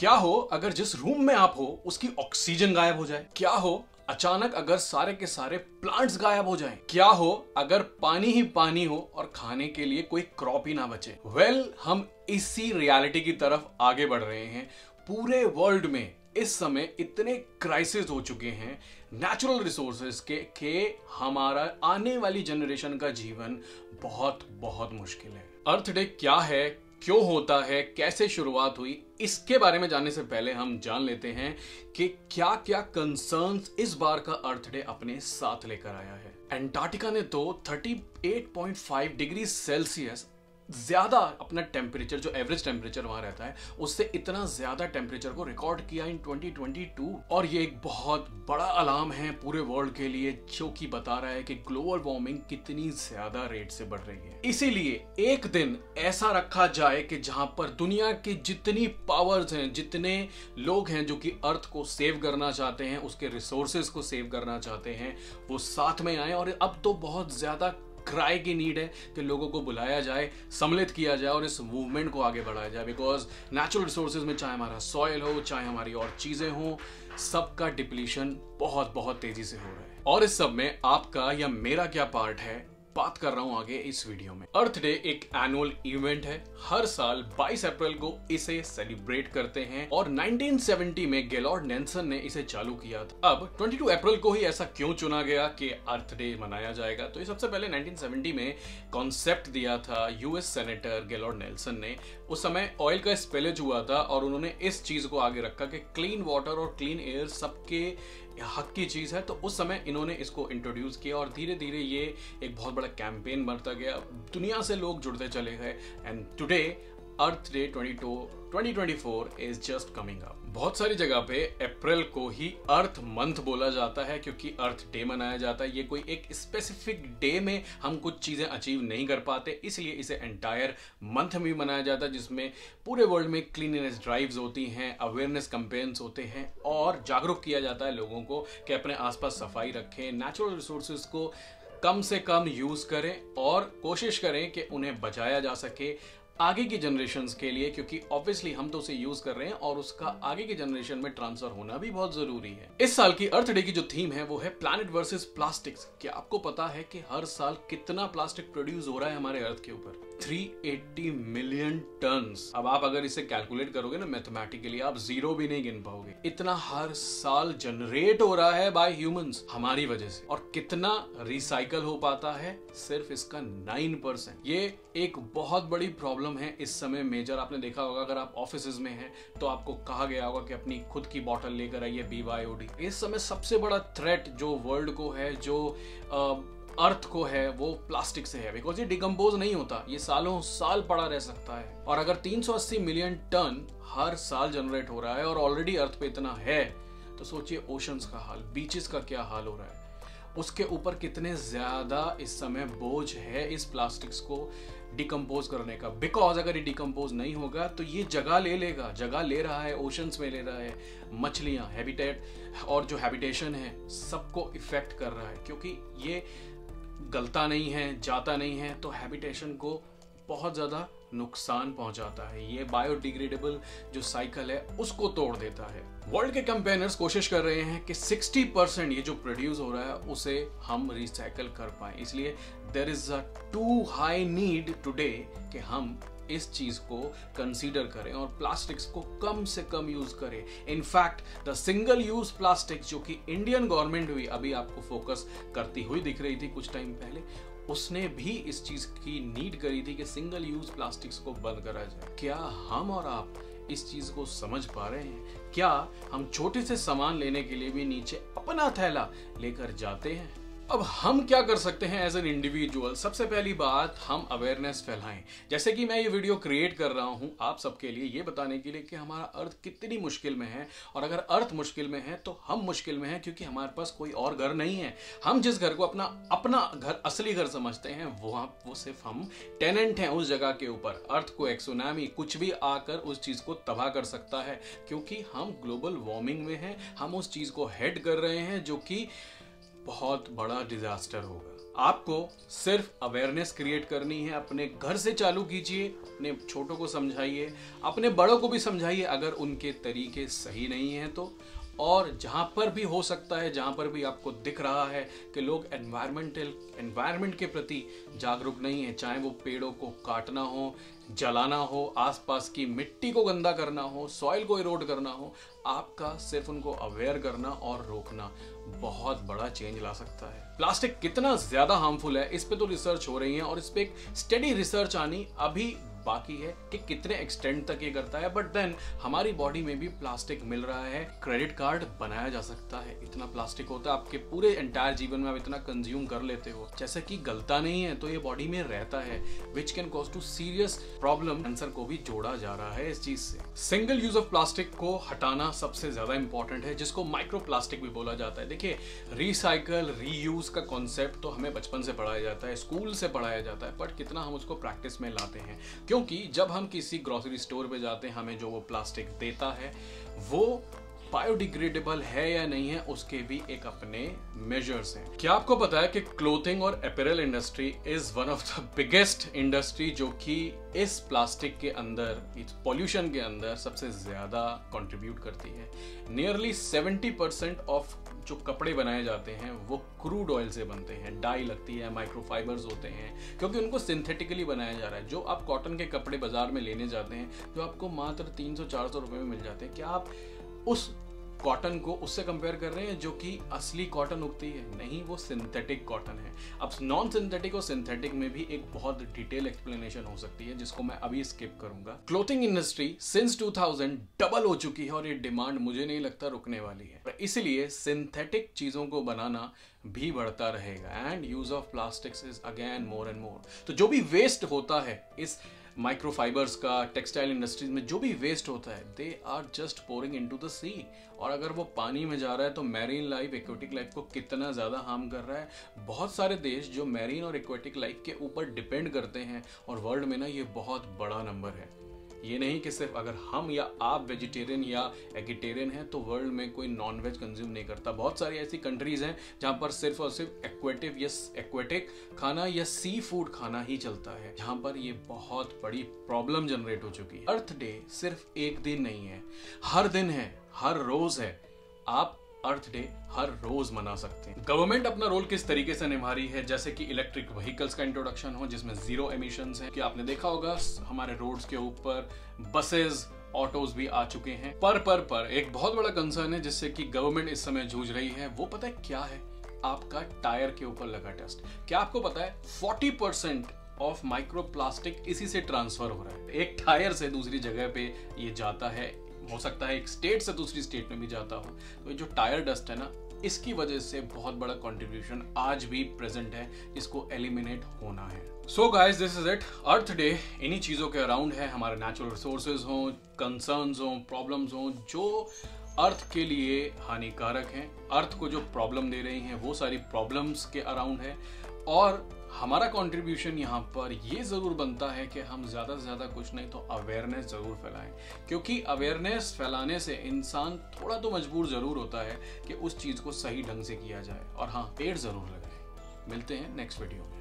क्या हो अगर जिस रूम में आप हो उसकी ऑक्सीजन गायब हो जाए? क्या हो अचानक अगर सारे के सारे प्लांट्स गायब हो जाएं? क्या हो अगर पानी ही पानी हो और खाने के लिए कोई क्रॉप ही ना बचे? हम इसी रियलिटी की तरफ आगे बढ़ रहे हैं। पूरे वर्ल्ड में इस समय इतने क्राइसिस हो चुके हैं नेचुरल रिसोर्सेज के हमारा आने वाली जनरेशन का जीवन बहुत बहुत मुश्किल है। अर्थ डे क्या है, क्यों होता है, कैसे शुरुआत हुई, इसके बारे में जानने से पहले हम जान लेते हैं कि क्या क्या कंसर्न्स इस बार का अर्थ डे अपने साथ लेकर आया है। एंटार्क्टिका ने तो 38.5 डिग्री सेल्सियस ज्यादा अपना टेम्परेचर, जो एवरेज टेम्परेचर वहां रहता है उससे इतना ज्यादा टेम्परेचर को रिकॉर्ड किया इन 2022। और ये एक बहुत बड़ा अलार्म है पूरे वर्ल्ड के लिए, जो कि बता रहा है कि ग्लोबल वार्मिंग कितनी ज्यादा रेट से बढ़ रही है। इसीलिए एक दिन ऐसा रखा जाए कि जहां पर दुनिया की जितनी पावर्स हैं, जितने लोग हैं जो कि अर्थ को सेव करना चाहते हैं, उसके रिसोर्सेज को सेव करना चाहते हैं, वो साथ में आए। और अब तो बहुत ज्यादा क्राई की नीड है कि लोगों को बुलाया जाए, सम्मिलित किया जाए और इस मूवमेंट को आगे बढ़ाया जाए। बिकॉज नेचुरल रिसोर्सेज में चाहे हमारा सॉइल हो, चाहे हमारी और चीजें हो, सबका डिप्लीशन बहुत बहुत तेजी से हो रहा है। और इस सब में आपका या मेरा क्या पार्ट है, बात कर रहा हूं आगे इस वीडियो में। अर्थ डे एक एनुअल इवेंट है। हर साल 22 अप्रैल को इसे सेलिब्रेट करते हैं और 1970 में गेलॉर्ड नेल्सन ने इसे चालू किया था। अब 22 अप्रैल को ही ऐसा क्यों चुना गया कि अर्थ डे मनाया जाएगा? तो ये सबसे पहले 1970 में कॉन्सेप्ट दिया था यूएस सेनेटर गेलॉर्ड नेल्सन ने। उस समय ऑयल का स्पिलेज हुआ था और उन्होंने इस चीज को आगे रखा कि क्लीन वाटर और क्लीन एयर सबके हक की चीज है। तो उस समय इन्होंने इसको इंट्रोड्यूस किया और धीरे धीरे ये एक बहुत बड़ा कैंपेन बनता गया, दुनिया से लोग जुड़ते चले गए। And today Earth Day 2024 is just coming up. बहुत सारी जगह पे अप्रैल को ही अर्थ मंथ बोला जाता है क्योंकि अर्थ डे मनाया जाता है। ये कोई एक स्पेसिफिक डे में हम कुछ चीजें अचीव नहीं कर पाते, इसलिए इसे एंटायर मंथ में मनाया जाता है, जिसमें पूरे वर्ल्ड में क्लीननेस ड्राइव्स होती हैं, अवेयरनेस कैंपेन्स होते हैं और जागरूक किया जाता है लोगों को कि अपने आसपास सफाई रखें, नेचुरल रिसोर्सेज को कम से कम यूज करें और कोशिश करें कि उन्हें बचाया जा सके आगे की जनरेशन्स के लिए, क्योंकि ऑब्वियसली हम तो उसे यूज कर रहे हैं और उसका आगे की जनरेशन में ट्रांसफर होना भी बहुत जरूरी है। इस साल की अर्थ डे की जो थीम है वो है प्लैनेट वर्सेस प्लास्टिक्स। क्या आपको पता है कि हर साल कितना प्लास्टिक प्रोड्यूस हो रहा है हमारे अर्थ के ऊपर? 380 मिलियन टन्स। अब आप अगर इसे कैलकुलेट करोगे ना मैथमेटिकली, आप जीरो भी नहीं गिन पाओगे। इतना हर साल जनरेट हो रहा है बाय ह्यूमंस हमारी वजह से। और कितना रिसाइकल हो पाता है? सिर्फ इसका 9%। ये एक बहुत बड़ी प्रॉब्लम है इस समय मेजर। आपने देखा होगा अगर आप ऑफिसेज में हैं तो आपको कहा गया होगा कि अपनी खुद की बॉटल लेकर आइए, BYOD। इस समय सबसे बड़ा थ्रेट जो वर्ल्ड को है, जो अर्थ को है, वो प्लास्टिक से है। बिकॉज ये डिकम्पोज नहीं होता, ये सालों साल पड़ा रह सकता है। और अगर 380 मिलियन टन हर साल जनरेट हो रहा है और ऑलरेडी अर्थ पे इतना है, तो सोचिए ओशंस का हाल, बीचेस का क्या हाल हो रहा है, उसके ऊपर कितने ज्यादा इस समय बोझ है इस प्लास्टिक्स को डिकम्पोज करने का। बिकॉज अगर ये डिकम्पोज नहीं होगा तो ये जगह ले लेगा, जगह ले रहा है, ओशंस में ले रहा है, मछलियां, हैबिटेट और जो हैबिटेशन है सबको इफेक्ट कर रहा है, क्योंकि ये गलता नहीं है, जाता नहीं है, तो हैबिटेशन को बहुत ज्यादा नुकसान पहुंचाता है। ये बायोडिग्रेडेबल जो साइकिल है उसको तोड़ देता है। वर्ल्ड के कैंपेनर्स कोशिश कर रहे हैं कि 60% ये जो प्रोड्यूस हो रहा है उसे हम रिसाइकल कर पाए। इसलिए there is a too high need today कि हम इस चीज को कंसीडर करें और प्लास्टिक्स को कम से कम यूज करें। In fact the single use plastics, जो कि इंडियन गवर्नमेंट भी अभी आपको फोकस करती हुई दिख रही थी कुछ टाइम पहले, उसने भी इस चीज की नीड करी थी कि सिंगल यूज प्लास्टिक्स को बंद करा जाए। क्या हम और आप इस चीज को समझ पा रहे हैं? क्या हम छोटे से सामान लेने के लिए भी नीचे अपना थैला लेकर जाते हैं? अब हम क्या कर सकते हैं एज एन इंडिविजुअल? सबसे पहली बात, हम अवेयरनेस फैलाएं। जैसे कि मैं ये वीडियो क्रिएट कर रहा हूं आप सबके लिए, ये बताने के लिए कि हमारा अर्थ कितनी मुश्किल में है। और अगर अर्थ मुश्किल में है तो हम मुश्किल में हैं, क्योंकि हमारे पास कोई और घर नहीं है। हम जिस घर को अपना घर, असली घर समझते हैं, वो सिर्फ हम टेनेंट हैं उस जगह के ऊपर। अर्थ को एक सुनामी, कुछ भी आकर उस चीज को तबाह कर सकता है, क्योंकि हम ग्लोबल वार्मिंग में हैं। हम उस चीज को हेड कर रहे हैं जो कि बहुत बड़ा डिजास्टर होगा। आपको सिर्फ अवेयरनेस क्रिएट करनी है, अपने घर से चालू कीजिए, अपने छोटों को समझाइए, अपने बड़ों को भी समझाइए अगर उनके तरीके सही नहीं हैं तो। और जहाँ पर भी हो सकता है, जहाँ पर भी आपको दिख रहा है कि लोग एनवायरनमेंट के प्रति जागरूक नहीं है, चाहे वो पेड़ों को काटना हो, जलाना हो, आसपास की मिट्टी को गंदा करना हो, सॉइल को इरोड करना हो, आपका सिर्फ उनको अवेयर करना और रोकना बहुत बड़ा चेंज ला सकता है। प्लास्टिक कितना ज्यादा हार्मफुल है इस पे तो रिसर्च हो रही है और इस पे एक स्टडी रिसर्च आनी अभी बाकी है कि कितने एक्सटेंड तक ये करता है। बट देन हमारी बॉडी में भी प्लास्टिक मिल रहा है, क्रेडिट कार्ड बनाया जा सकता है। इतना प्लास्टिक होता है, आपके पूरे एंटायर जीवन में आप इतना कंज्यूम कर लेते हो, जैसे कि गलता नहीं है तो ये बॉडी में रहता है, which can cause to serious problem. Cancer को भी जोड़ा जा रहा है इस चीज से। सिंगल यूज ऑफ प्लास्टिक को हटाना सबसे ज्यादा इंपॉर्टेंट है, जिसको माइक्रो प्लास्टिक भी बोला जाता है। देखिए, रिसाइकल रीयूज का कॉन्सेप्ट तो हमें बचपन से पढ़ाया जाता है, स्कूल से पढ़ाया जाता है, बट कितना हम उसको प्रैक्टिस में लाते हैं। क्योंकि जब हम किसी ग्रोसरी स्टोर पे जाते हैं, हमें जो वो प्लास्टिक देता है वो बायोडिग्रेडेबल है या नहीं है, उसके भी एक अपने मेजर्स हैं। क्या आपको पता है कि क्लोथिंग और apparel industry is one of the biggest industry जो कि इस प्लास्टिक के अंदर, इस पॉल्यूशन के अंदर सबसे ज्यादा कंट्रीब्यूट करती है। नियरली 70% ऑफ जो कपड़े बनाए जाते हैं वो क्रूड ऑयल से बनते हैं, डाई लगती है, माइक्रोफाइबर्स होते हैं, क्योंकि उनको सिंथेटिकली बनाया जा रहा है। जो आप कॉटन के कपड़े बाजार में लेने जाते हैं जो आपको मात्र 300-400 रुपए में मिल जाते हैं, क्या आप उस कॉटन को उससे कंपेयर कर रहे हैं जो कि असली कॉटन उगती है? नहीं, वो सिंथेटिक कॉटन है। अब नॉन सिंथेटिक और सिंथेटिक में भी एक बहुत डिटेल एक्सप्लेनेशन हो सकती है जिसको मैं अभी स्किप करूंगा। क्लोथिंग इंडस्ट्री सिंस 2000 डबल हो चुकी है और ये डिमांड मुझे नहीं लगता रुकने वाली है, इसलिए सिंथेटिक चीजों को बनाना भी बढ़ता रहेगा and use of plastics is again more and more. तो जो भी वेस्ट होता है इस माइक्रोफाइबर्स का, टेक्सटाइल इंडस्ट्रीज में जो भी वेस्ट होता है, they are just pouring into the sea. और अगर वो पानी में जा रहा है तो मैरीन लाइफ, एक्वेटिक लाइफ को कितना ज्यादा हार्म कर रहा है। बहुत सारे देश जो मैरीन और एक्वेटिक लाइफ के ऊपर डिपेंड करते हैं, और वर्ल्ड में ना ये बहुत बड़ा नंबर है। ये नहीं कि सिर्फ अगर हम या आप वेजिटेरियन या एगिटेरियन हैं तो वर्ल्ड में कोई नॉन वेज कंज्यूम नहीं करता। बहुत सारी ऐसी कंट्रीज हैं जहां पर सिर्फ और सिर्फ एक्वेटिक खाना या सी फूड खाना ही चलता है, जहां पर ये बहुत बड़ी प्रॉब्लम जनरेट हो चुकी है। अर्थ डे सिर्फ एक दिन नहीं है, हर दिन है, हर रोज है। आप अर्थ डे हर रोज मना सकते हैं। गवर्नमेंट अपना रोल किस तरीके से निभा रही है, जैसे कि इलेक्ट्रिक व्हीकल्स का इंट्रोडक्शन हो जिसमें जीरो एमिशंस है। कि आपने देखा होगा हमारे रोड्स के ऊपर बसेस, ऑटोज भी आ चुके हैं। पर एक बहुत बड़ा कंसर्न है जिससे कि गवर्नमेंट इस समय जूझ रही है, वो पता है क्या है? आपका टायर के ऊपर लगा टेस्ट। क्या आपको पता है 40% ऑफ माइक्रो प्लास्टिक इसी से ट्रांसफर हो रहा है। एक टायर से दूसरी जगह पे ये जाता है, हो सकता है एक स्टेट से दूसरी स्टेट में भी जाता हो। तो ये जो टायर डस्ट है ना, इसकी वजह से बहुत बड़ा कंट्रीब्यूशन आज भी प्रेजेंट है, जिसको एलिमिनेट होना है। So guys, this is it. Earth Day इन्हीं चीजों के अराउंड है। हमारे नेचुरल रिसोर्सेज हों, कंसर्न्स हों, प्रॉब्लम्स हों जो अर्थ के लिए हानिकारक हैं, अर्थ को जो प्रॉब्लम दे रही हैं, वो सारी प्रॉब्लम्स के अराउंड है। और हमारा कंट्रीब्यूशन यहाँ पर ये जरूर बनता है कि हम ज्यादा से ज्यादा कुछ नहीं तो अवेयरनेस जरूर फैलाएं, क्योंकि अवेयरनेस फैलाने से इंसान थोड़ा तो मजबूर जरूर होता है कि उस चीज को सही ढंग से किया जाए। और हाँ, पेड़ जरूर लगाएं। मिलते हैं नेक्स्ट वीडियो में।